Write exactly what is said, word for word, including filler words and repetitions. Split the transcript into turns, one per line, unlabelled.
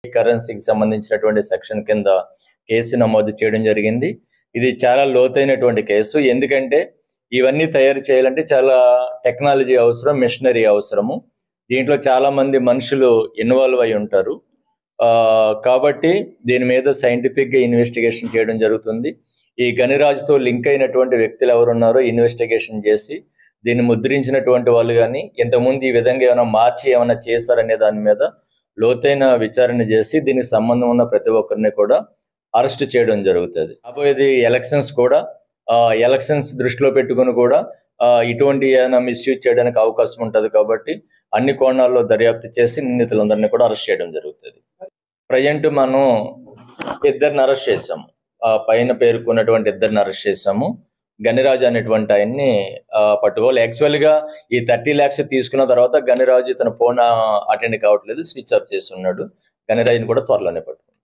కరెన్సీకి సంబంధించినటువంటి సెక్షన్ కింద కేసు నమోదు చేయడం జరిగింది. ఇది చాలా లోతైనటువంటి కేసు. ఎందుకంటే ఇవన్నీ తయారు చేయాలంటే చాలా టెక్నాలజీ అవసరం, మెషినరీ అవసరము. దీంట్లో చాలా మంది మనుషులు ఇన్వాల్వ్ అయి ఉంటారు. కాబట్టి దీని మీద సైంటిఫిక్గా ఇన్వెస్టిగేషన్ చేయడం జరుగుతుంది. ఈ గనిరాజుతో లింక్ అయినటువంటి వ్యక్తులు ఎవరున్నారో ఇన్వెస్టిగేషన్ చేసి దీన్ని ముద్రించినటువంటి వాళ్ళు కానీ ఇంతకుముందు ఈ విధంగా ఏమైనా మార్చి ఏమైనా చేశారనే దాని మీద లోతైన విచారణ చేసి దీనికి సంబంధం ఉన్న ప్రతి ఒక్కరిని కూడా అరెస్ట్ చేయడం జరుగుతుంది. రాబోయేది ఎలక్షన్స్ కూడా ఎలక్షన్స్ దృష్టిలో పెట్టుకుని కూడా ఇటువంటి ఏమైనా మిస్యూజ్ చేయడానికి అవకాశం ఉంటుంది. కాబట్టి అన్ని కోణాల్లో దర్యాప్తు చేసి నిందితులందరినీ కూడా అరెస్ట్ చేయడం జరుగుతుంది. ప్రజెంట్ మనం ఇద్దరిని అరెస్ట్ చేసాము. పైన పేర్కొన్నటువంటి ఇద్దరిని అరెస్ట్ చేసాము. గనిరాజు అనేటువంటి ఆయన్ని పట్టుకోవాలి. యాక్చువల్గా ఈ థర్టీ ల్యాక్స్ తీసుకున్న తర్వాత గనిరాజు తన ఫోన్ అటెండ్ కావట్లేదు, స్విచ్ ఆఫ్ చేసి ఉన్నాడు. గనిరాజుని కూడా త్వరలోనే పట్టు